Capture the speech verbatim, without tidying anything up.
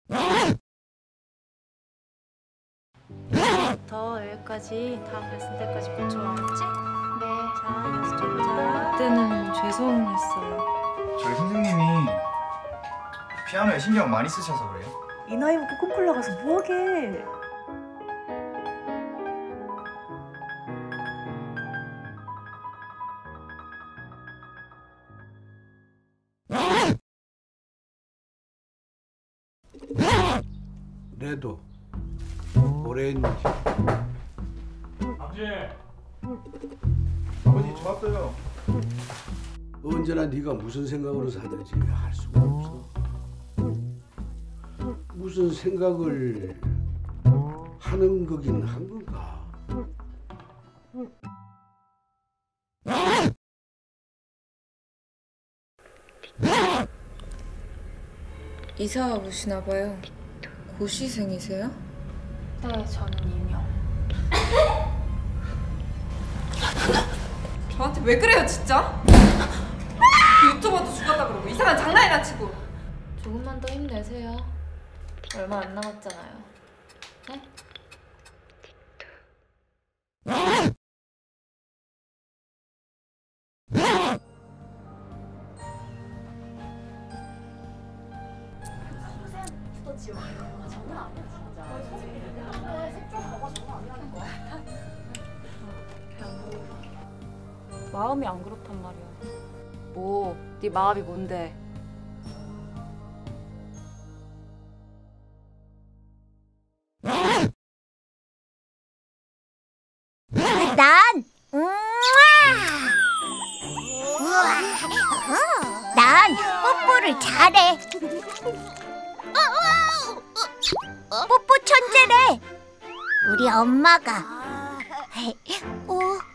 부터 여기까지 다 됐을 때까지 고쳐 알았지? 네. 자, 연습해보자. 그때는 죄송했어요. 저희 선생님이 피아노에 신경 많이 쓰셔서 그래요? 이 나이 먹고 콩쿨 나가서 뭐하게. 레도 오렌지. 아버지! 아버지 좋았어요. 언제나 네가 무슨 생각으로 사는지 알 수가 없어. 무슨 생각을 하는 거긴 한 건가? 이사 오시나 봐요. 고시생이세요? 네, 저는 임용. 저한테 왜 그래요, 진짜? 유튜버도 죽었다 그러고 이상한 장난이나 치고. 조금만 더 힘내세요. 얼마 안 남았잖아요. 네? 마음이 안 그렇단 말이야. 뭐, 네 마음이 뭔데? 난 우와, 난 뽀뽀를 잘해. 뽀뽀 천재래. 우리 엄마가. 어?